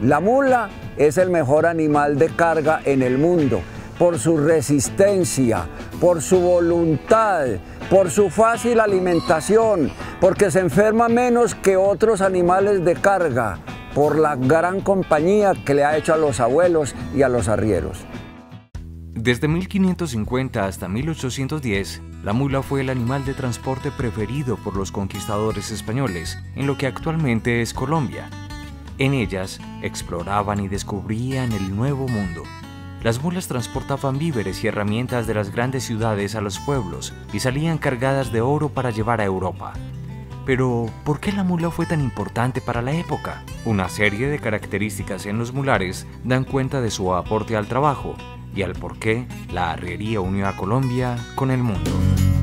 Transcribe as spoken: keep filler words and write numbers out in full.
La mula es el mejor animal de carga en el mundo, por su resistencia, por su voluntad, por su fácil alimentación, porque se enferma menos que otros animales de carga, por la gran compañía que le ha hecho a los abuelos y a los arrieros. Desde mil quinientos cincuenta hasta mil ochocientos diez, la mula fue el animal de transporte preferido por los conquistadores españoles en lo que actualmente es Colombia. En ellas, exploraban y descubrían el nuevo mundo. Las mulas transportaban víveres y herramientas de las grandes ciudades a los pueblos y salían cargadas de oro para llevar a Europa. Pero, ¿por qué la mula fue tan importante para la época? Una serie de características en los mulares dan cuenta de su aporte al trabajo y al por qué la arriería unió a Colombia con el mundo.